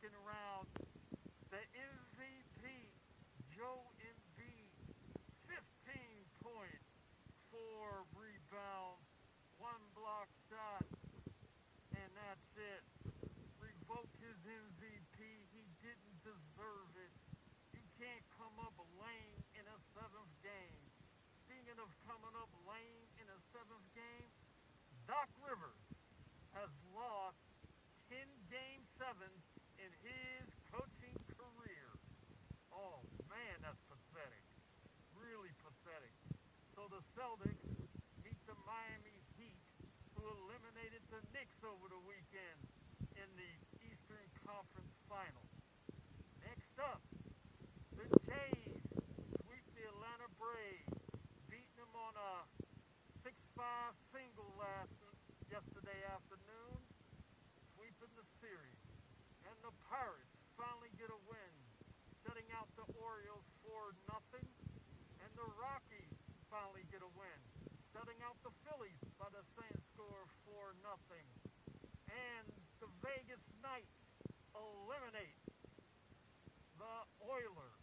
second round, the MVP, Joe Embiid, 15 points, 4 rebounds, 1 block shot, and that's it. Revoked his MVP. He didn't deserve it. You can't come up lame in a 7th game. Speaking of coming up lame in a 7th game, Doc Rivers has lost 10 game 7s in his coaching career. Oh man, that's pathetic. Really pathetic. So the Celtics meet the Miami Heat, who eliminated the Knicks over the weekend in the Eastern Conference Finals. Next up, the Jays sweep the Atlanta Braves, beating them on a 6-5 single yesterday afternoon, sweeping the series. And the Pirates finally get a win, shutting out the Orioles 4-0. And the Rockies finally get a win, shutting out the Phillies by the same score of 4-0. And the Vegas Knights eliminate the Oilers